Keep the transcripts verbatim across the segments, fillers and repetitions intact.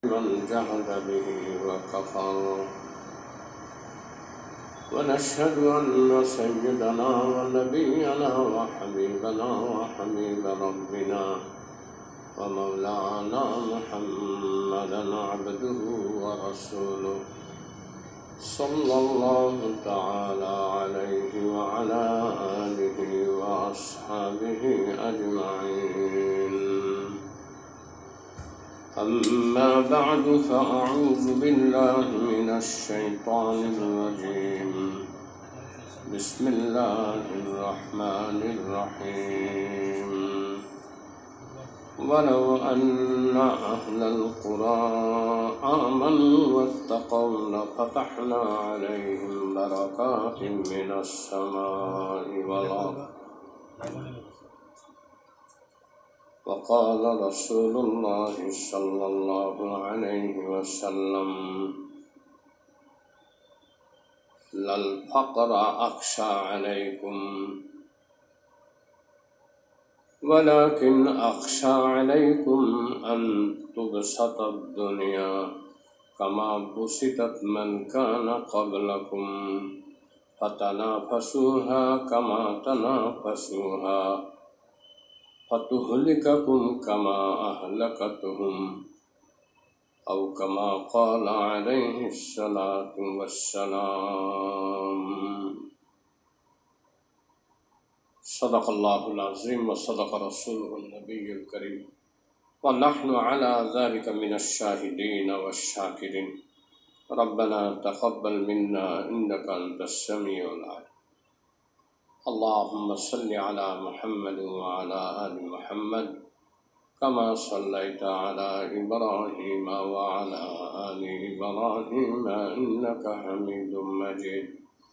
من جحد به وكفر ونشهد أن سيدنا ونبينا وحبيبنا وحبيب ربنا ومولانا محمدا عبده ورسوله صلى الله تعالى عليه وعلى آله وأصحابه أجمعين. أما بعد فأعوذ بالله من الشيطان الرجيم. بسم الله الرحمن الرحيم. ولو أن أهل القرى آمنوا واتقوا لفتحنا عليهم بركات من السماء والأرض. وقال رسول الله صلى الله عليه وسلم: للفقر أخشى عليكم ولكن أخشى عليكم أن تبسط الدنيا كما بسطت من كان قبلكم فتنافسوها كما تنافسوها فتهلككم كما أهلكتهم أو كما قال عليه الصلاة والسلام. صدق الله العظيم وصدق رسوله النبي الكريم ونحن على ذلك من الشاهدين والشاكرين. ربنا تقبل منا إنك أنت السميع العليم. اللهم صل على محمد وعلى آل محمد كما صليت على إبراهيم وعلى آل إبراهيم إنك حميد مجيد.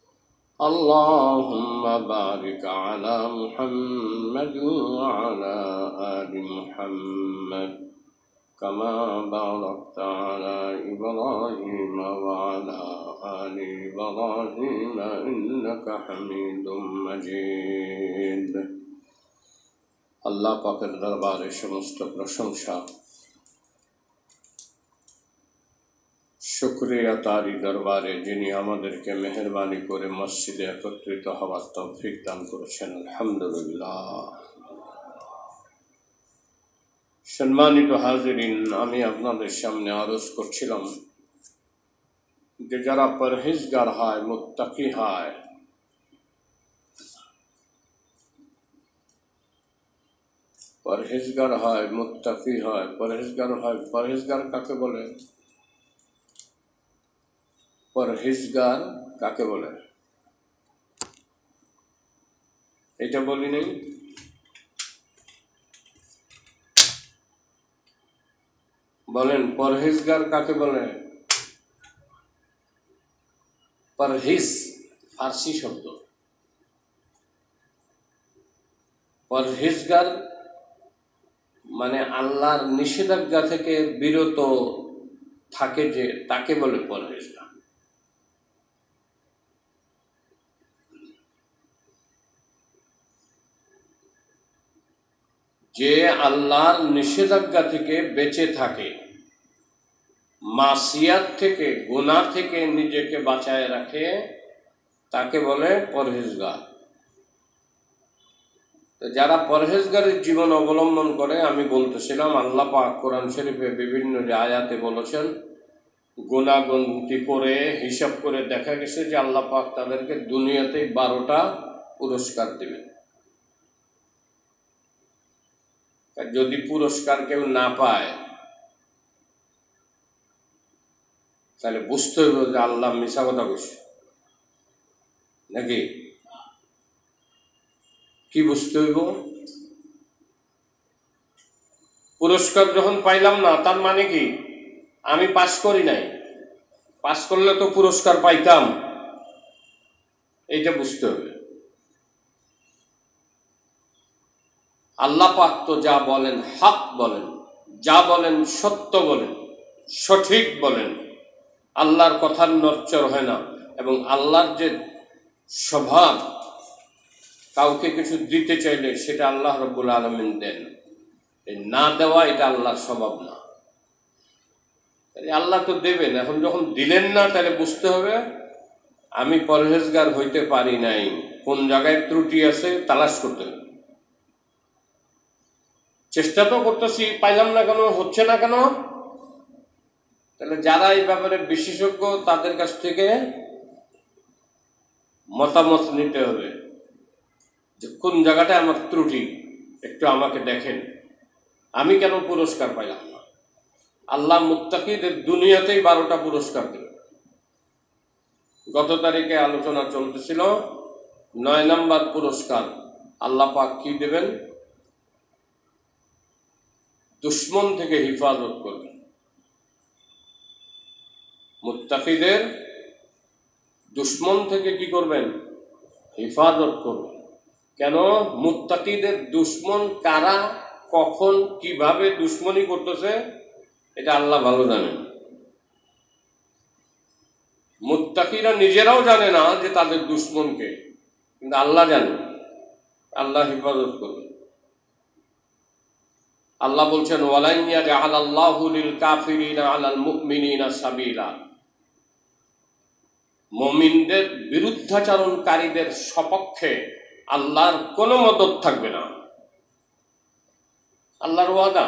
اللهم بارك على محمد وعلى آل محمد كما باركت على إبراهيم وعلى آل إبراهيم إنك حميد مجيد. আল্লাহ পাকের দরবারে সমস্ত প্রশংসা, শুকরিয়া তারই দরবারে যিনি আমাদেরকে মেহেরবানি করে মসজিদে একত্রিত হওয়ার তৌফিক দান করেছেন। আলহামদুলিল্লাহ। সম্মানিত হাজিরিন, আমি আপনাদের সামনে আরজ করছিলাম যে যারা পরহেজগার হয়, মুত্তাকি হয়, পরহেজগার হয় মুত্তাকি হয় পরহেজগার হয় পরহেজগার কাকে বলে? পরহেজগার কাকে বলে এটা বলি নেই? বলেন, পরহেজগার কাকে বলে? পরহেজ ফার্সি শব্দ। পরহেজগার মানে আল্লাহর নিষেধাজ্ঞা থেকে বিরত থাকে যে, তাকে বলে পরহেজগার। যে আল্লাহর নিষেধাজ্ঞা থেকে বেঁচে থাকে, মাসিয়াত থেকে, গুনাহ থেকে নিজেকে বাঁচায় রাখে, তাকে বলে পরহেজগার। যারা পরহেজগারের জীবন অবলম্বন করে, আমি বলতেছিলাম আল্লাহ পাক কোরআন শরীফে বিভিন্ন আয়াতে বলেছেন, গুনাহগন্তি করে হিসাব করে দেখা গেছে যে আল্লাহ পাক তাদেরকে দুনিয়াতেই বারোটা পুরস্কার দেবেন। যদি পুরস্কার কেউ না পায় তাহলে বুঝতে হইব যে আল্লাহ মিছা কথা কইছে নাকি। কি বুঝতে হইব? পুরস্কার যখন পাইলাম না, তার মানে কি আমি পাস করি নাই, পাস করলে তো পুরস্কার পাইতাম, এইটা বুঝতে হবে। আল্লাহ পাক তো যা বলেন হক বলেন, যা বলেন সত্য বলেন, সঠিক বলেন। আল্লাহর কথার নড়চড় হয় না। এবং আল্লাহর যে স্বভাব, কাউকে কিছু দিতে চাইলে সেটা আল্লাহ রাব্বুল আলামিন দেন, না দেওয়া এটা আল্লাহর স্বভাব না। আল্লাহ তো দেবেন, এখন যখন দিলেন না তাহলে বুঝতে হবে আমি পরহেজগার হইতে পারি নাই, কোন জায়গায় ত্রুটি আছে তালাশ করতে হবে। চেষ্টা তো করতেছি, পাইলাম না কেন, হচ্ছে না কেন? তাহলে যারা এই ব্যাপারে বিশেষজ্ঞ তাদের কাছ থেকে মতামত নিতে হবে যে কোন জায়গাটায় আমার ত্রুটি, একটু আমাকে দেখেন, আমি কেন পুরস্কার পাইলাম না। আল্লাহ মুত্তাকিদের দুনিয়াতেই বারোটা পুরস্কার দেবে। গত তারিখে আলোচনা চলতেছিল, নয় নাম্বার পুরস্কার আল্লাহ পাক কি দেবেন? দুশ্মন থেকে হিফাজত করবেন। মুত্তাকিদের দুশ্মন থেকে কি করবেন? হিফাজত করবেন। কেন? মুত্তাকিদের দুশ্মন কারা, কখন, কিভাবে দুশ্মনী করতেছে এটা আল্লাহ ভালো জানেন। মুত্তাকিরা নিজেরাও জানে না যে তাদের দুশ্মনকে, কিন্তু আল্লাহ জানেন, আল্লাহ হিফাজত করবেন। আল্লাহ বলছেন ওয়ালান ইয়াজআলাল্লাহু লিল কাফিরিনা আলাল মুমিনিনা সাবিলা। মুমিনদের বিরুদ্ধাচরণকারীদের সপক্ষে আল্লাহর কোনো মদদ থাকবে না। আল্লাহর ওয়াদা।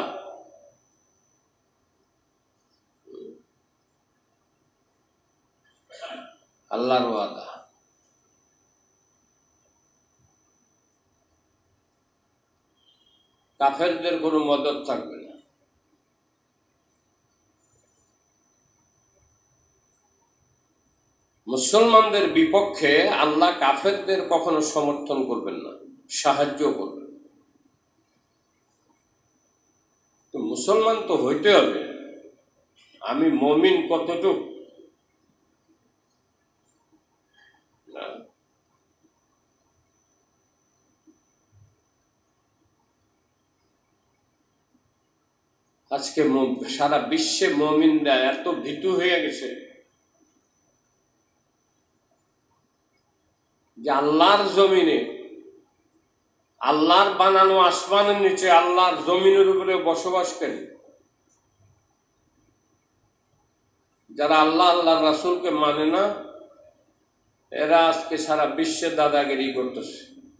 আল্লাহর ওয়াদা। কাফেরদের কোনো মদদ থাকবে না। মুসলমানদের বিপক্ষে আল্লাহ কাফেরদের কখনো সমর্থন করবেন না, সাহায্য করবেন। তো মুসলমান তো হইতে হবে, আমি মুমিন কতটুক না। আজকে সারা বিশ্বে মুমিনরা এত ভীতু হয়ে গেছে যে আল্লাহর জমিনে, আল্লাহর বানানো আসমানের নিচে, আল্লাহর জমিনের উপরে বসবাসকারী যারা আল্লাহ আল্লাহর রাসূলকে মানে না, এরা আজকে সারা বিশ্বে দাদাগিরি করতেছে।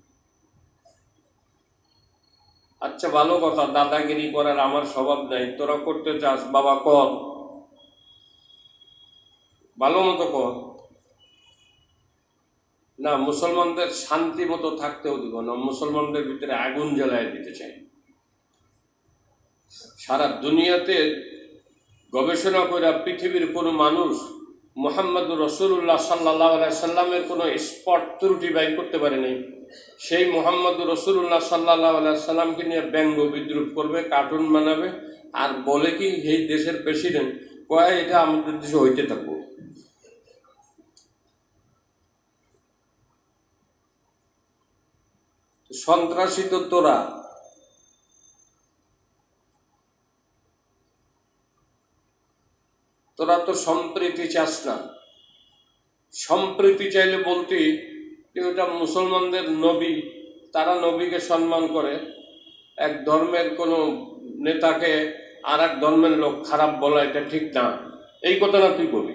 আচ্ছা ভালো কথা, দাদাগিরি করার আমার স্বভাব নাই, তোরা করতে চাস বাবা কর, ভালো মতো কর। না, মুসলমানদের শান্তি মতো থাকতেও দিব না, মুসলমানদের ভিতরে আগুন জ্বালায় দিতে চাই। সারা দুনিয়াতে গবেষণা করে পৃথিবীর কোনো মানুষ মুহাম্মদুর রাসূলুল্লাহ সাল্লাল্লাহু আলাইহি সাল্লামের কোনো স্পট ত্রুটি বাইর করতে পারে নাই। সেই মুহাম্মদুর রাসূলুল্লাহ সাল্লাল্লাহু আলাইহি সাল্লামকে নিয়ে ব্যঙ্গ বিদ্রুপ করবে, কার্টুন বানাবে, আর বলে কি এই দেশের প্রেসিডেন্ট কয় এটা আমাদের দেশে হইতে থাকবো। সন্ত্রাসী তো তোরা। তোরা তো সম্প্রীতি চাস না। সম্প্রীতি চাইলে বলতে যে ওটা মুসলমানদের নবী, তারা নবীকে সম্মান করে, এক ধর্মের কোনো নেতাকে আর এক ধর্মের লোক খারাপ বলা এটা ঠিক না, এই কথা না তুই বলি।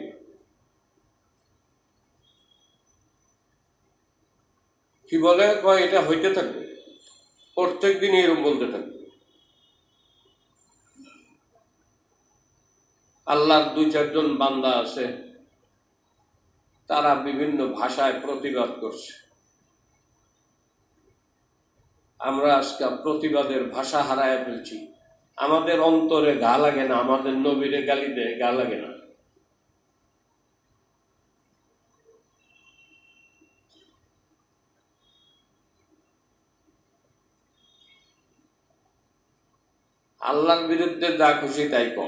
কি বলে কয় এটা হইতে থাকবে, প্রত্যেক দিন এরকম বলতে থাকবে। আল্লাহর দুই চারজন বান্দা আছে, তারা বিভিন্ন ভাষায় প্রতিবাদ করছে। আমরা আজকে প্রতিবাদের ভাষা হারায় ফেলছি। আমাদের অন্তরে গা লাগে না, আমাদের নবীরে গালি দেয় গা লাগে না। আল্লাহর বিরুদ্ধে যা খুশি তাই কম।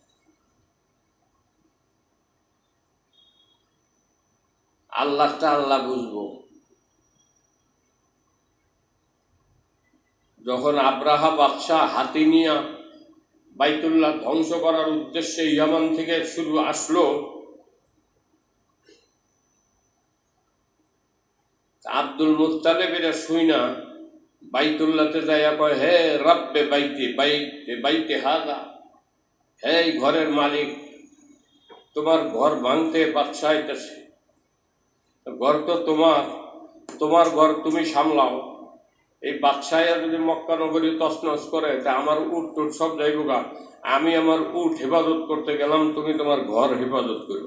আল্লাহটা আল্লাহ বুঝবো। যখন আব্রাহা বাদশাহ হাতি নিয়া বাইতুল্লাহ ধ্বংস করার উদ্দেশ্যে ইয়ামান থেকে শুরু আসলো, আব্দুল মুত্তালিব এরা শুই না বাইতুল্লাহতে যাইয়া কয়, হে রব্বে বাইতে বাইতে বাইতে হাদা, হে ঘরের মালিক, তোমার ঘর ভাঙতে বাদশা আইতেছে, ঘর তো তোমার, তোমার ঘর তুমি সামলাও। এই বাদশাহ যদি মক্কা নগরী তছনছ করে, তা আমার উট টুট সব যাইব গা। আমি আমার উট হেফাজত করতে গেলাম, তুমি তোমার ঘর হেফাজত করো।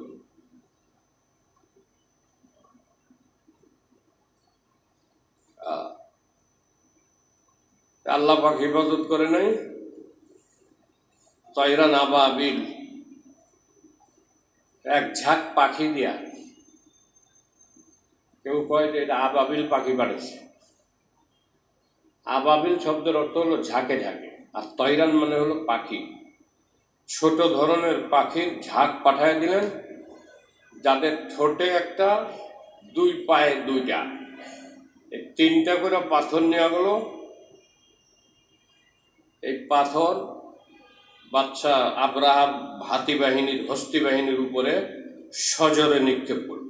আল্লাহ পাক হেফাজত করে নাই। তয়রান আবাবিল, এক ঝাঁক পাখি দিয়া, কেউ কয় যে এটা আবাবিল পাখি পাঠাচ্ছে। আবাবিল শব্দের অর্থ হলো ঝাঁকে ঝাঁকে, আর তয়রান মানে হলো পাখি। ছোট ধরনের পাখির ঝাঁক পাঠায় দিলেন, যাদের ঠোঁটে একটা, দুই পায়ে দুইটা, এই তিনটা করে পাথর নেওয়া গেল। এই পাথর বাদশাহ আব্রাহাম হাতি বাহিনীর, হস্তি বাহিনীর উপরে সজোরে নিক্ষেপ করল।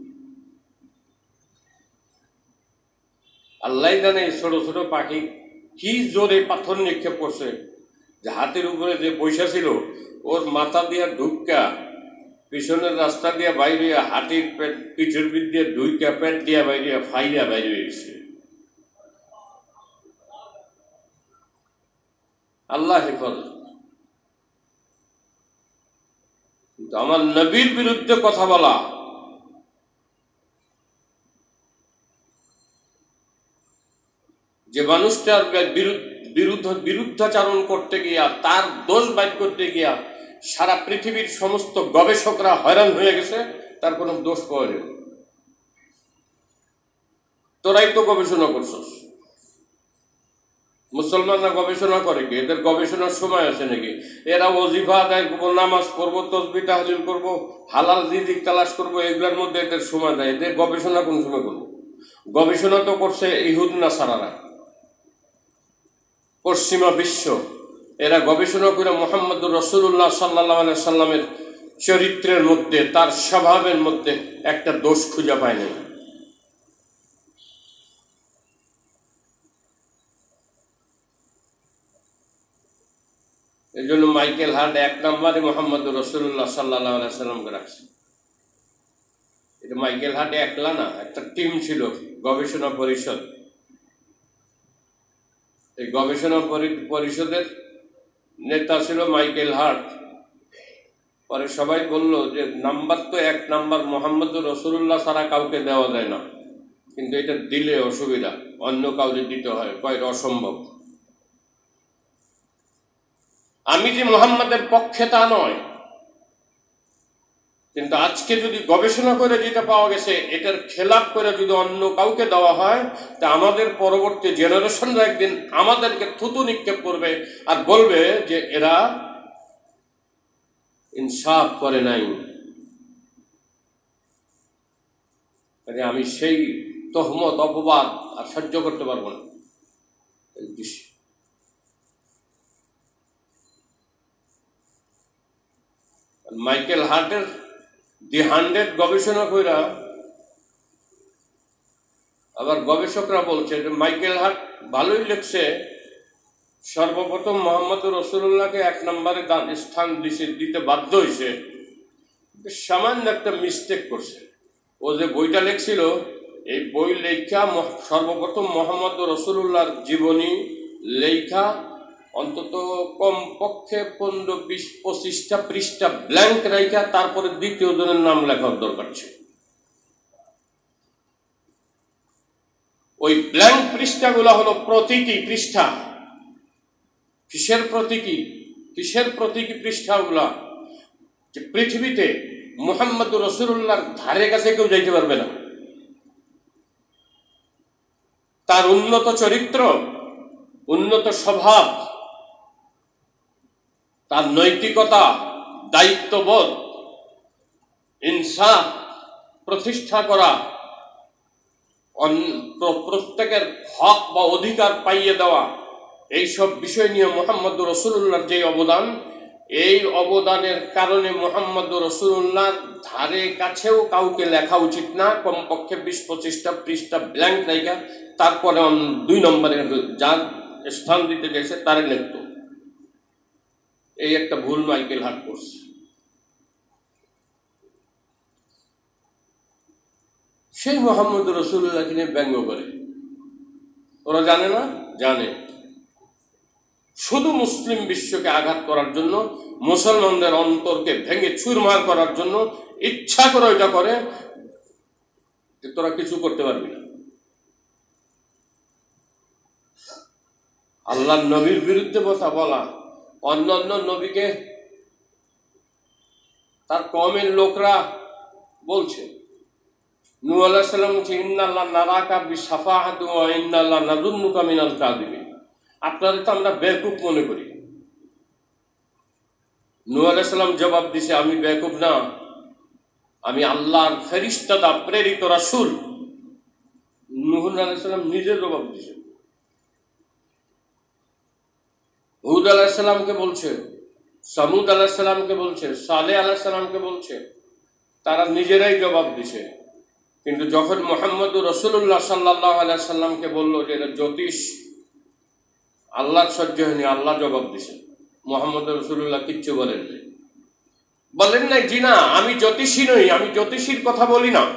আল্লাহ জানে এই ছোট ছোট পাখি কি জোরে পাথর নিক্ষেপ করছে, যে হাতির উপরে যে বৈশা ছিল ওর মাথা দিয়া ঢুকা, পিছনের রাস্তা দিয়া বাইরে, হাতির পেট পিঠের পিঠ দিয়ে ঢুকা, পেট দিয়া বাইরে, ফাইয়া বাইরে গেছে। আল্লাহ হেফাজত। আমার নবীর বিরুদ্ধে কথা বলা, যে মানুষটার বিরুদ্ধ বিরুদ্ধাচারণ করতে গিয়া, তার দোষ বাইর করতে গিয়া সারা পৃথিবীর সমস্ত গবেষকরা হয়রান হয়ে গেছে, তার কোনো দোষ পাওয়া যায়। তোরাই তো গবেষণা করছস। মুসলমানরা গবেষণা করে কি? এদের গবেষণার সময় আছে নাকি? এরা ওজিফা আদায় করবো, নামাজ পড়বো, তসবিহ তাহলিল করবো, হালাল রিজিক তালাশ করবো, এগুলোর মধ্যে এদের সময় দেয়। এদের গবেষণা কোন সময় করবো? গবেষণা তো করছে ইহুদ নাসারারা, পশ্চিমা বিশ্ব। এরা গবেষণা করে মুহাম্মদুর রাসূলুল্লাহ সাল্লাল্লাহু আলাইহি সাল্লামের চরিত্রের মধ্যে, তার স্বভাবের মধ্যে একটা দোষ খুঁজে পায় নাই। এই জন্য মাইকেল হার্ট এক নম্বরে মুহাম্মদুর রাসূলুল্লাহ সাল্লাল্লাহু আলাইহি সাল্লামকে রাখছে। এটা মাইকেল হার্ট একলা না, একটা টিম ছিল, গবেষণা পরিষদ। এই গবেষণা পরিষদের নেতা ছিল মাইকেল হার্ট। পরে সবাই বলল যে নাম্বার তো এক নাম্বার মুহাম্মদুর রাসূলুল্লাহ ছাড়া কাউকে দেওয়া যায় না, কিন্তু এটা দিলে অসুবিধা, অন্য কাউকে দিতে হয়, কয় অসম্ভব। আমি যে মুহাম্মদের পক্ষে তা নয়, কিন্তু আজকে যদি গবেষণা করে যেটা পাওয়া গেছে, এটার খেলাপ করে যদি অন্য কাউকে দেওয়া হয়, তা আমাদের পরবর্তী জেনারেশনরা একদিন আমাদেরকে থুতু নিক্ষেপ করবে আর বলবে যে এরা ইনসাফ করে নাই। আমি সেই তহমত, অপবাদ আর সহ্য করতে পারবো না। মাইকেল হার্টের দি হান্ড্রেড গবেষণা কইরা আবার গবেষকরা বলছে যে মাইকেল হার্ট ভালোই লিখছে, সর্বপ্রথম মুহাম্মদুর রাসূলুল্লাহকে এক নম্বরে স্থান দিতে বাধ্য হয়েছে, সামান্য একটা মিস্টেক করছে। ও যে বইটা লিখছিল, এই বই লেখা সর্বপ্রথম মুহাম্মদুর রাসূলুল্লাহর জীবনী লেখা অন্তত কম পক্ষে পনেরো বিশ পঁচিশটা পৃষ্ঠা ব্ল্যাঙ্ক রেখা তারপরে দ্বিতীয় জনের নাম লেখার দরকার ছিল। ওই ব্ল্যাঙ্ক পৃষ্ঠাগুলো হলো প্রতীকী পৃষ্ঠা। কিসের প্রতীকী? কিসের প্রতীকী পৃষ্ঠাগুলা? যে পৃথিবীতে মুহাম্মদুর রাসূলুল্লাহর ধারে কাছে কেউ যাইতে পারবে না। তার উন্নত চরিত্র, উন্নত স্বভাব, তার নৈতিকতা, দায়িত্ববোধ, ইনসাফ প্রতিষ্ঠা করা, প্রত্যেকের হক বা অধিকার পাইয়ে দেওয়া, এইসব বিষয় নিয়ে মুহাম্মদুর রাসূলুল্লাহর যে অবদান, এই অবদানের কারণে মুহাম্মদুর রাসূলুল্লাহর ধারে কাছেও কাউকে লেখা উচিত না। কমপক্ষে বিশ পঁচিশটা পৃষ্ঠা ব্ল্যাঙ্ক লেখা তারপরে দুই নম্বরে যার স্থান দিতে চাইছে তারে লিখত। এই একটা ভুল মাইকেল হার্ট করছে। সেই মোহাম্মদ রসুল্লাহকে নিয়ে ব্যঙ্গ করে। ওরা জানে না? জানে। শুধু মুসলিম বিশ্বকে আঘাত করার জন্য, মুসলমানদের অন্তরকে ভেঙে চুরমার করার জন্য ইচ্ছা করে ওইটা করে যে তোরা কিছু করতে পারবি না। আল্লাহর নবীর বিরুদ্ধে কথা বলা, অন্য অন্য নবীকে তার কওমের লোকরা বলছে, নূহ আলাইহিস সালাম বলছে ইন্নাল্লাহ নারাকা বিশাফাআতি ওয়া ইন্নাল্লাহ নাযুন্নুকা মিনাল কাযিবিন। আপনাদের তো আমরা বেকুব মনে করি। নূহ আলাইহিস সালাম জবাব দিছে, আমি বেকুব না, আমি আল্লাহর ফেরেশতা প্রেরিত রাসূল। নূহ আলাইহিস সালাম নিজে জবাব দিছে। হুদ আলাইহিস সালামকে বলছে, সামুদ আলাইহিস সালামকে বলছে, সালেহ আলাইহিস সালামকে বলছে, তারা নিজেরাই জবাব দিছে। কিন্তু যখন মুহাম্মদুর রাসূলুল্লাহ সাল্লাল্লাহু আলাইহি সাল্লামকে বললো যে এটা জ্যোতিষ, আল্লাহ সহ্য হয়নি, আল্লাহ জবাব দিছে। মুহাম্মদ রাসূলুল্লাহ কিচ্ছু বলেন নাই। বলেন নাই জি না, আমি জ্যোতিষী নই, আমি জ্যোতিষীর কথা বলি না।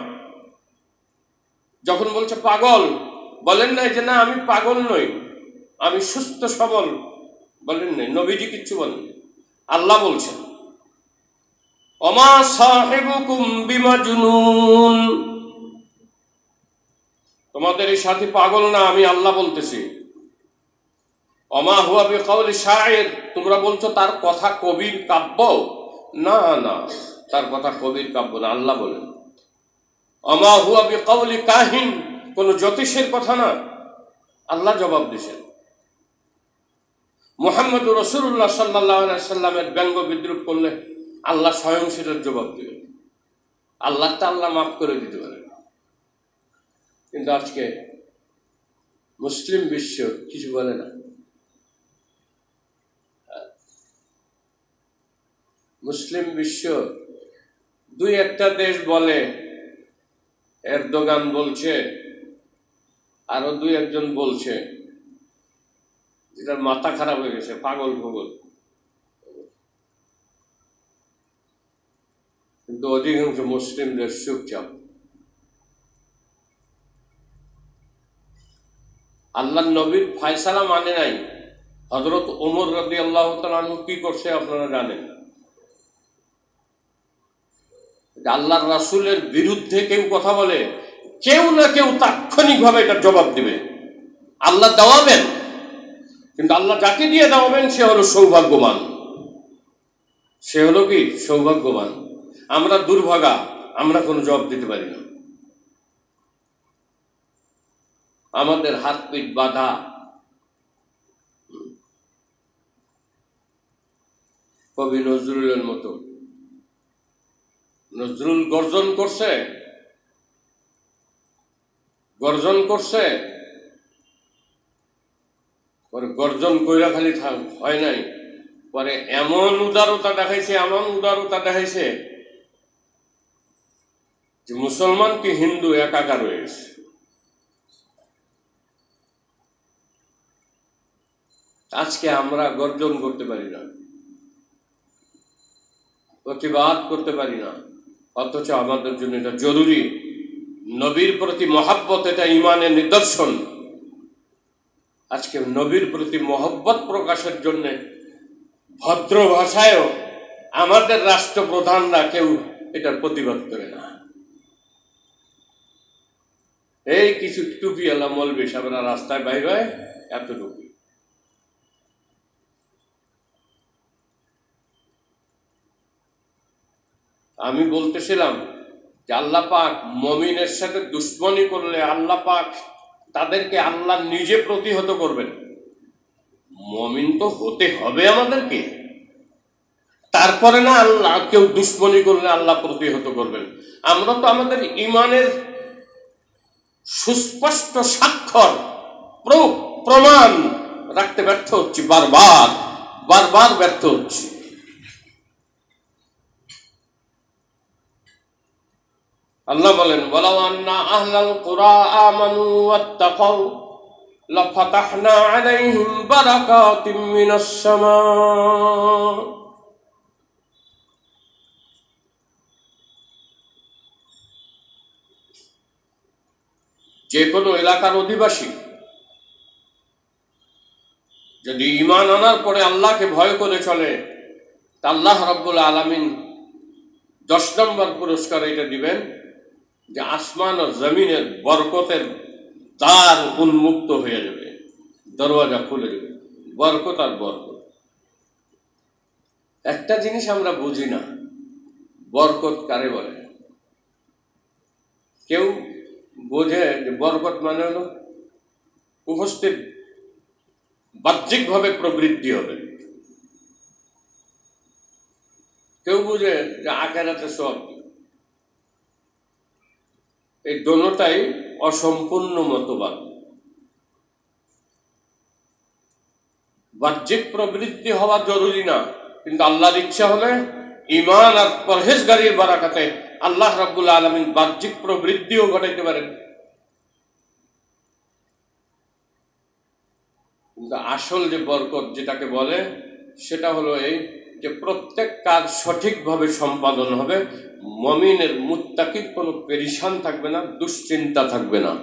যখন বলছে পাগল, বলেন নাই যে না আমি পাগল নই, আমি সুস্থ সবল, বলেন নাই। নবীজি কিচ্ছু বলেন। আল্লাহ বলছেন ওমা সাহিবুকুম বিমাজনুন, তোমাদের এই সাথী পাগল না, আমি আল্লাহ বলতেছি। ওমা হুয়া বিকাউলি শাইর, তোমরা বলছো তার কথা কবির কাব্য, না না, তার কথা কবির কাব্য না, আল্লাহ বলেন। ওমা হুয়া বিকাউলি কাহিন, কোন জ্যোতিষের কথা না, আল্লাহ জবাব দিয়েছেন। মুহাম্মদ রাসূলুল্লাহ সাল্লাল্লাহু আলাইহি সাল্লামের ব্যঙ্গ বিদ্রুপ করলে আল্লাহ স্বয়ং সেটার জবাব দিবেন। আল্লাহটা আল্লাহ মাফ করে দিতে পারেন। কিন্তু আজকে মুসলিম বিশ্ব কিছু বলে না। মুসলিম বিশ্ব দুই একটা দেশ বলে, এরদোগান বলছে, আরো দুই একজন বলছে, যেটার মাথা খারাপ হয়ে গেছে, পাগল ভগল। কিন্তু অধিকাংশ মুসলিমদের চুপচাপ। আল্লাহ নবীর ফায়সালা মানে নাই। হযরত ওমর রাদিয়াল্লাহু তাআলা আনহু কি করছে আপনারা জানেন? আল্লাহর রাসূলের বিরুদ্ধে কেউ কথা বলে, কেউ না কেউ তাৎক্ষণিকভাবে এটার জবাব দিবে। আল্লাহ দাওয়াবেন, কিন্তু আল্লাহ যাকে দিয়ে দাওয়াবেন সে হলো সৌভাগ্যবান। সে হলো কি? সৌভাগ্যবান। আমরা দুর্ভাগা, আমরা কোনো জবাব দিতে পারি না। আমাদের হাত পিঠ বাঁধা। কবি নজরুলের মতো, নজরুল গর্জন করছে, গর্জন করছে, পরে গর্জন কইরা খালি হয় নাই, পরে এমন উদারতা দেখাইছে, এমন উদারতা দেখাইছে যে মুসলমান কি হিন্দু একাকার হয়ে গেছে। আজকে আমরা গর্জন করতে পারি না, প্রতিবাদ করতে পারি না, অথচ আমাদের জন্য এটা জরুরি। নবীর প্রতি মহাব্বত এটা ঈমানের নিদর্শন। আজকে নবীর প্রতি মহব্বত প্রকাশের জন্য ভদ্র ভাষায়ও আমাদের রাষ্ট্রপ্রধানরা কেউ এটার প্রতিবাদ করে না। এই কিছু টুপিওয়ালা মৌলবি সাহেবরা রাস্তায় বাইর হয়, এতটুকু। আমি বলতেছিলাম যে আল্লাহ পাক মুমিনের সাথে দুশ্মনী করলে আল্লাহ পাক তাদেরকে আল্লাহ নিজে প্রতিহত করবেন। মুমিন তো হতে হবে আমাদেরকে, তারপরে না আল্লাহ কেউ দুশ্মনী করলে আল্লাহ প্রতিহত করবেন। আমরা তো আমাদের ঈমানের সুস্পষ্ট স্বাক্ষর প্রমাণ রাখতে ব্যর্থ হচ্ছি, বারবার বারবার ব্যর্থ হচ্ছি। আল্লাহ বলেন ওয়ালাউ আন্না আহলাল কুরা আমানু ওয়াত্তাকাউ লাফাতাহনা আলাইহিম বারাকাতিম মিনাস সামা। যে কোনো এলাকার অধিবাসী যদি ঈমান আনার পরে আল্লাহকে ভয় করে চলে, তা আল্লাহ রাব্বুল আলামিন দশ নম্বর পুরস্কার এটা দিবেন যে আসমান ও জমিনের বরকতের দ্বার উন্মুক্ত হয়ে যাবে, দরওয়াজা খুলে যাবে, বরকত আর বরকত। একটা জিনিস আমরা বুঝি না, বরকত কারে বলে? কেউ বোঝে যে বরকত মানে হলো উপস্থিত বাহ্যিকভাবে প্রবৃদ্ধি হবে, কেউ বুঝে যে আখিরাতে সব। এই দোনোটাই অসম্পূর্ণ মতবাদ। বাহ্যিক প্রবৃদ্ধি হওয়া জরুরি না, কিন্তু আল্লাহর ইচ্ছা হলে ঈমান আর পরহেজগারির বারাকাতে আল্লাহ রাব্বুল আলামিন বাহ্যিক প্রবৃদ্ধিও ঘটাইতে পারেন। কিন্তু আসল যে বরকত যেটাকে বলে সেটা হলো এই যে প্রত্যেক কাজ সঠিকভাবে সম্পাদন হবে, মুমিনের মুত্তাকির কোনো পেরেশান থাকবে না, দুশ্চিন্তা থাকবে না।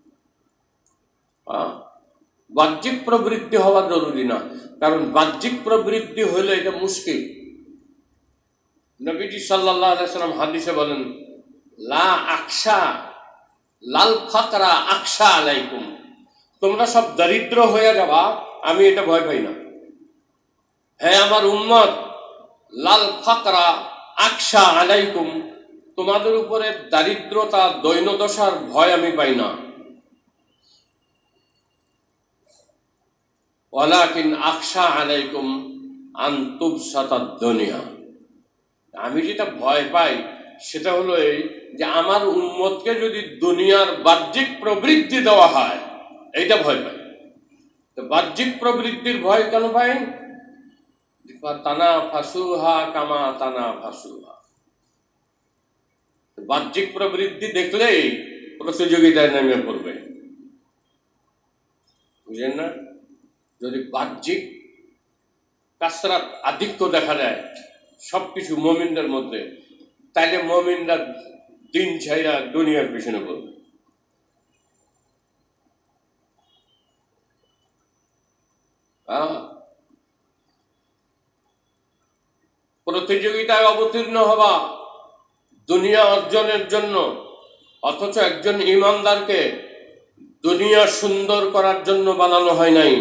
বাহ্যিক প্রবৃদ্ধি হওয়া জরুরি না, কারণ বাহ্যিক প্রবৃদ্ধি হলে এটা মুশকিল। নবীজি সাল্লাল্লাহু আলাইহি সাল্লাম হাদিসে বলেন, লা আকশা লাল ফাকরা আকশা আলাইকুম, তোমরা সব দরিদ্র হয়ে যাবা, আমি এটা ভয় পাই না। হ্যাঁ আমার উম্মত, লাল ফাকরা আকশা আলাইকুম, তোমাদের উপরে দারিদ্রতা দৈন্যদশার ভয় আমি পাই না। ওয়ালাকিন আকশা আলাইকুম আন তুবসাতাদ দুনিয়া, আমি যেটা ভয় পাই সেটা হলো এই যে আমার উম্মতকে যদি দুনিয়ার বাহ্যিক প্রবৃদ্ধি দেওয়া হয়, এইটা ভয় পাই। তো বাহ্যিক প্রবৃদ্ধির ভয় কেন পাই? তানা ফাসুহা কামা তানা ফাসুহা, বাহ্যিক প্রবৃদ্ধি দেখলেই প্রতিযোগিতায় নেমে পড়বে, বুঝলেন না? যদি বাহ্যিক কাসরাত আধিক্য দেখা যায় সবকিছু মুমিনদের মধ্যে, তাইলে মুমিনরা দিন ছাইরা দুনিয়ার পিছনে পড়বে। প্রতিযোগিতায় অবতীর্ণ হওয়া দুনিয়া অর্জনের জন্য, অথচ একজন ঈমানদারকে দুনিয়া সুন্দর করার জন্য বানানো হয় নাই।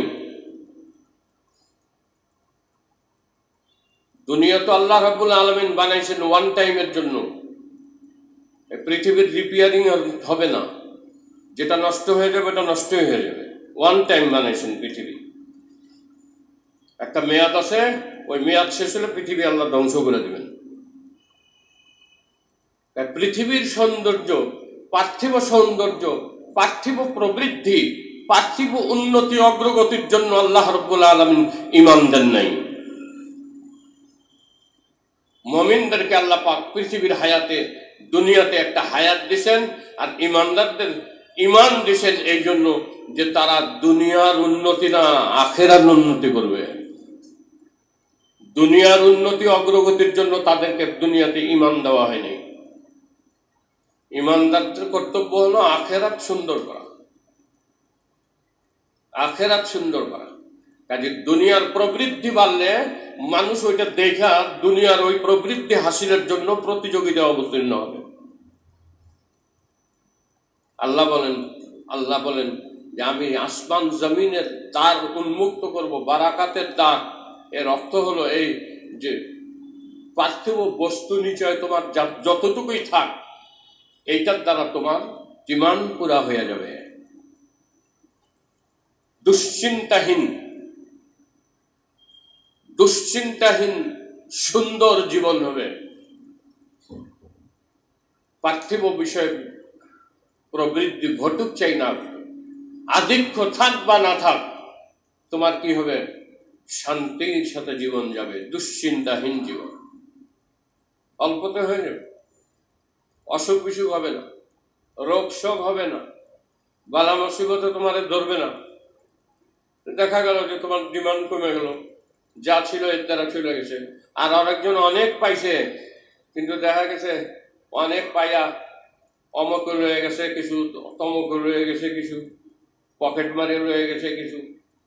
দুনিয়া তো আল্লাহ রাব্বুল আলামিন বানাইছেন ওয়ান টাইমের জন্য। পৃথিবীর রিপেয়ারিং হবে না, যেটা নষ্ট হয়ে যাবে এটা নষ্টই হয়ে যাবে। ওয়ান টাইম বানাইছেন পৃথিবী, একটা মেয়াদ আছে, ওই মেয়াদ শেষ হলে পৃথিবী আল্লাহ ধ্বংস করে দিবেন। পৃথিবীর সৌন্দর্য, পার্থিব সৌন্দর্য, পার্থিব প্রবৃদ্ধি, পার্থিব উন্নতি অগ্রগতির জন্য আল্লাহ রাব্বুল আলামিন ঈমান দেন নাই। মুমিনদেরকে আল্লাহ পাক পৃথিবীর হায়াতে, দুনিয়াতে একটা হায়াত দিয়েছেন, আর ঈমানদারদের ঈমান দিয়েছেন এই জন্য যে তারা দুনিয়ার উন্নতি না আখিরার উন্নতি করবে। দুনিয়ার উন্নতি অগ্রগতির জন্য তাদেরকে দুনিয়াতে ঈমান দেওয়া হয়নি। ঈমানদারদের কর্তব্য হলো আখিরাত সুন্দর করা, আখিরাত সুন্দর করা। কাজে দুনিয়ার প্রবৃদ্ধি বাড়লে মানুষ ওইটা দেখা দুনিয়ার ওই প্রবৃদ্ধি হাসিলের জন্য প্রতিযোগিতা অবতীর্ণ হবে। আল্লাহ বলেন আল্লাহ বলেন যে আমি আসমান জমিনের দ্বার উন্মুক্ত করব, বারাকাতের দ্বার। এর অর্থ হলো এই যে পার্থিব বস্তু নিচয় তোমার যতটুকুই থাক, এইটার দ্বারা তোমার ঈমান পুরা হয়ে যাবে। দুশ্চিন্তাহীন দুশ্চিন্তাহীন সুন্দর জীবন হবে। পার্থিব বিষয়ে প্রবৃদ্ধি ঘটুক চাই না, আধিক্য থাক বা না থাক, তোমার কি হবে? শান্তির সাথে জীবন যাবে, দুশ্চিন্তাহীন জীবন। অল্পতে হয়ে যাবে, অসুখ বিসুখ হবে না, রোগ শোক হবে না, বালা মুসিবতে তোমার ধরবে না। দেখা গেল যে তোমার ডিমান্ড কমে গেল, যা ছিল এর দ্বারা চলে গেছে। আর আরেকজন অনেক পাইছে, কিন্তু দেখা গেছে অনেক পাইয়া অমক রয়ে গেছে কিছু, তমক রয়ে গেছে কিছু, পকেট মারি রয়ে গেছে কিছু।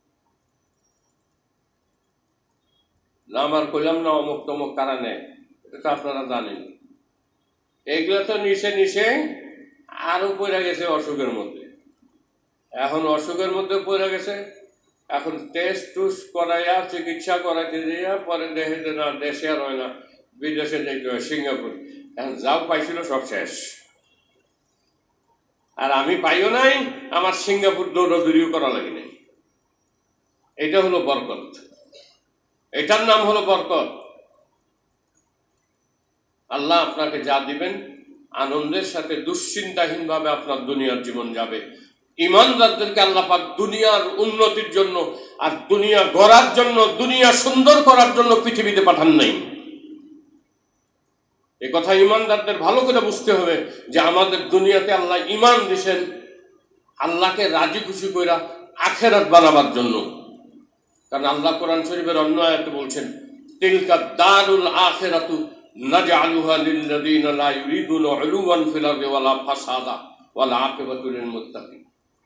না আমার কইলাম না অমুক তমক কারা নেয়, এটা তো আপনারা জানেন। এইগুলো তো নিচে নিচে আরো পড়ে গেছে অসুখের মধ্যে। এখন অসুখের মধ্যে পড়ে গেছে, এখন টেস্ট টুস করাইয়া চিকিৎসা করাইতে দিয়া পরে দেখে যে না দেশে আর হয় না, বিদেশে যাইতে হয়, সিঙ্গাপুর। এখন যাও পাইছিল সব শেষ। আর আমি পাইও নাই, আমার সিঙ্গাপুর দৌড়দৌড়িও করা লাগে নাই। এটা হলো বরকত, এটার নাম হলো বরকত। আল্লাহ আপনাকে যা দিবেন আনন্দের সাথে দুশ্চিন্তাহীন ভাবে আপনার দুনিয়ার জীবন যাবে। ইমানদারদেরকে আল্লাহ পাক দুনিয়ার উন্নতির জন্য আর দুনিয়া গড়ার জন্য, দুনিয়া সুন্দর করার জন্য পৃথিবীতে পাঠান নাই। এ কথা ইমানদারদের ভালো করে বুঝতে হবে যে আমাদের দুনিয়াতে আল্লাহ ইমান দিয়েছেন আল্লাহকে রাজি খুশি কইরা আখেরাত বানাবার জন্য। কারণ আল্লাহ কোরআন শরীফের অন্য আয়াতে বলছেন, তিলকা দারুল আখিরাতু নাজআলুহা লিল্লাযিনা লা ইউরিদুনা উলুওয়ান ফিল আরদি ওয়ালা ফাসাদা ওয়াল আকিবাতু লিল মুত্তাকিন।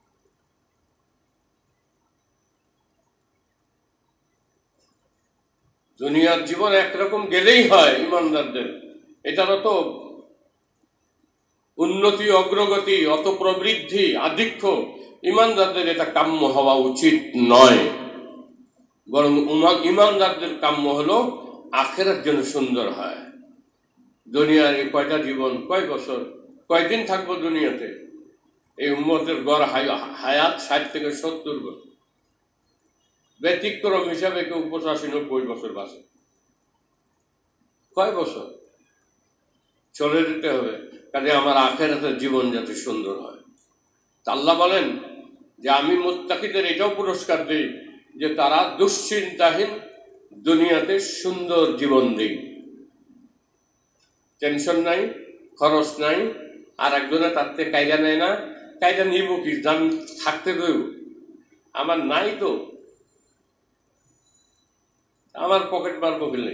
দুনিয়ার জীবন একরকম গেলেই হয় ইমানদারদের, এটারও তো উন্নতি, অগ্রগতি, অত প্রবৃদ্ধি, আধিক্য ইমানদারদের এটা কাম্য হওয়া উচিত নয়। বরং ইমানদারদের কাম্য হলো আখেরাত যেন সুন্দর হয়। দুনিয়ার এই কয়টা জীবন, কয় বছর, কয়দিন থাকবো দুনিয়াতে? এই উম্মতের গড় হায়াত ষাট থেকে সত্তর বছর, ব্যতিক্রম হিসাবে কেউ পঁচাশি নব্বই বছর বাঁচে। কয় বছর চলে যেতে হবে, কাজে আমার আখেরাতের জীবন যাতে সুন্দর হয়। আল্লাহ বলেন যে আমি মুত্তাকিদের এটাও পুরস্কার দিই যে তারা দুশ্চিন্তাহীন দুনিয়াতে সুন্দর জীবন দিই, টেনশন নাই, খরচ নাই, আর একজনে তার থেকে কায়দা নেয় না। কায়দা নিব কি, দাম থাকতে দেব, আমার নাই তো, আমার পকেট মারবো ফেলে।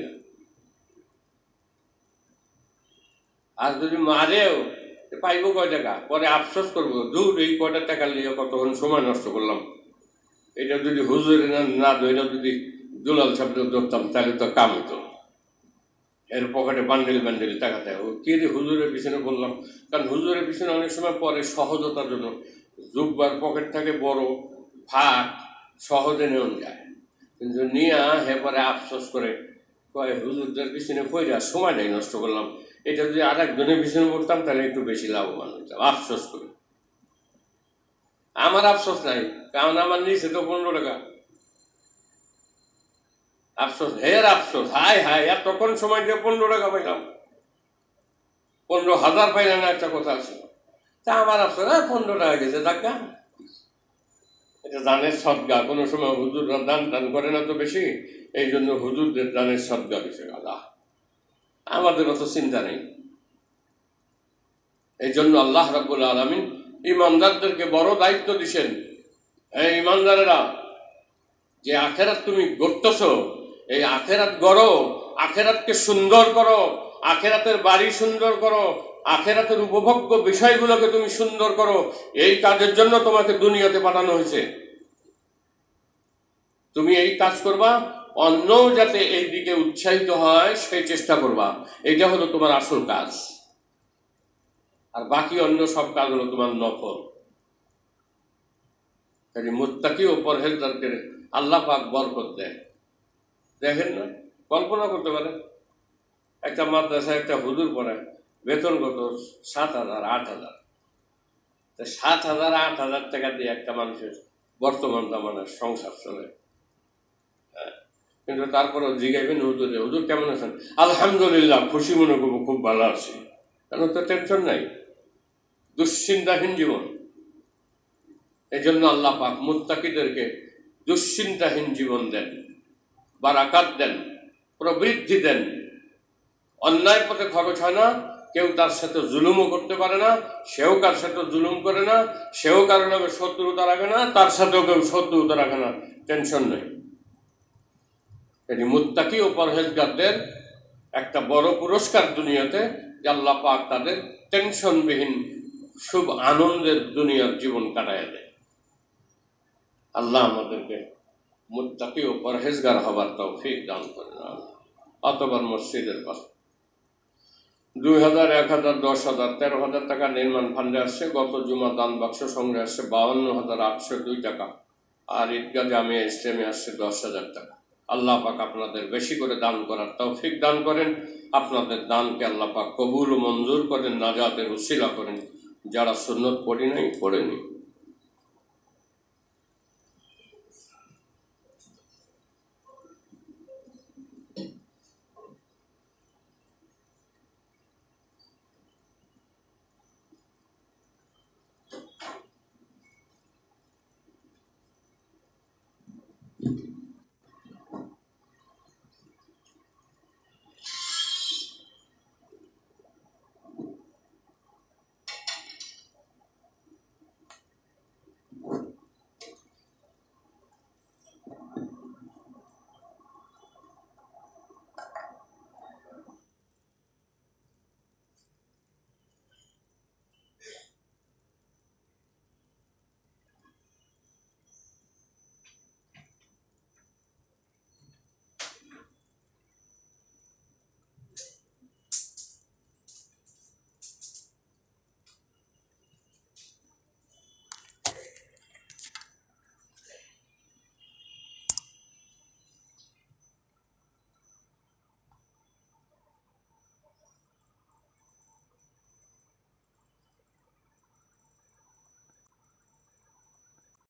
আর যদি মারেও পাইব কয় টাকা, পরে আফসোস করবো, দূর এই কয়টা টাকা নিয়ে কতক্ষণ সময় নষ্ট করলাম। এটা যদি হুজুরে না ধরে যদি দুলাল সাহেব ধরতাম তাহলে তো কাম হতো। এর পকেটে বান্ডেল বান্ডেল টাকা দেয়, ও কে রে হুজুরের পিছনে বললাম। কারণ হুজুরের পিছনে অনেক সময় পরে সহজতার জন্য জুব্বার পকেট থাকে বড়, ফাঁক, সহজে নেওয়া যায়। কিন্তু নিয়া হে পরে আফসোস করে কয় হুজুরদের পিছনে পয়রা সময়টাই নষ্ট করলাম। এটা যদি আর একজনের পিছনে পড়তাম তাহলে একটু বেশি লাভবান হইতাম, আফসোস করে। আমার আফসোস নাই, কারণ আমার নিচে তো পনেরো টাকা। আফসোস, হের আফসোস, হাই হাই এতক্ষণ সময় দিয়ে পনেরো টাকা পাইলাম, পনেরো হাজার পাইলাম না, একটা কথা আছে। তা আমার আফসোস, হ্যাঁ পনেরো টাকা গেছে টাকা। এটা দানের সদ্গা, কোনো সময় হুজুররা দান টান করে না তো বেশি, এই জন্য হুজুরদের দানের সদ্গা দিছে আল্লাহ। আমাদের অত চিন্তা নেই। এই জন্য আল্লাহ রাব্বুল আলামিন ইমানদারদেরকে বড় দায়িত্ব দিছেন। এই ইমানদারেরা, যে আখেরাত তুমি গড়তেছ, এই আখেরাত গড়ো, আখেরাতকে সুন্দর করো, আখেরাতের বাড়ি সুন্দর করো, আখেরাতের উপভোগ্য বিষয়গুলোকে তুমি সুন্দর করো। এই কাজের জন্য তোমাকে দুনিয়াতে পাঠানো হয়েছে। তুমি এই কাজ করবা, অন্য যাতে এই দিকে উৎসাহিত হয় সেই চেষ্টা করবা। এটা হলো তোমার আসল কাজ, আর বাকি অন্য সব কাজ হলো তোমার নফল। কাজে মুত্তাকি ও পরহেজগারকে আল্লাহ পাক বরকত দেয়। দেখেন না, কল্পনা করতে পারেন, একটা মাদ্রাসায় একটা হুজুর পড়ায়, বেতন কত? সাত হাজার আট হাজার সাত হাজার আট হাজার টাকা দিয়ে একটা মানুষের বর্তমান জামানার সংসার চলে। কিন্তু তারপরেও জিগাইবেন হুজুরে, হুজুর কেমন আছেন? আলহামদুলিল্লাহ, খুশি মনে করবো, খুব ভালো আছি। কেন? তো টেনশন নাই, দুশ্চিন্তাহীন জীবন। এই জন্য আল্লাহ পাক মুত্তাকিদেরকে দুশ্চিন্তাহীন জীবন দেন, বারাকাত দেন, প্রবৃদ্ধি দেন। অন্যায় পথে খরচ হয় না, কেউ তার সাথে জুলুমও করতে পারে না, সেও কার সাথে জুলুম করে না, সেও কারো নামে শত্রুতা রাখে না, তার সাথেও কেউ শত্রুতা রাখে না, টেনশন নেই। মুত্তাকি ও পরহেজগারদের একটা বড় পুরস্কার দুনিয়াতে, যে আল্লাহ পাক তাদের টেনশনবিহীন খুব আনন্দের দুনিয়ার জীবন কাটায় দেয়। আল্লাহ আমাদেরকে মুত্তাকি ও পরহেজগার হবার তৌফিক দান করেন। অতবার মসজিদের কথা দুই হাজার এক হাজার দশ হাজার তেরো হাজার টাকা নির্মাণ ফান্ডে আসছে। গত জুমা দান বাক্স সংগ্রহে আসছে বাউন্ন হাজার আটশো দুই টাকা। আর ঈদগাহ জামিয়া ইসলামে আসছে দশ হাজার টাকা। আল্লাহ পাক আপনাদের বেশি করে দান করার তৌফিক দান করেন। আপনাদের দানকে আল্লাহ পাক কবুল ও মঞ্জুর করেন, নাজাতের উসিলা করেন। যারা সুন্নত পড়ি নাই পড়েনি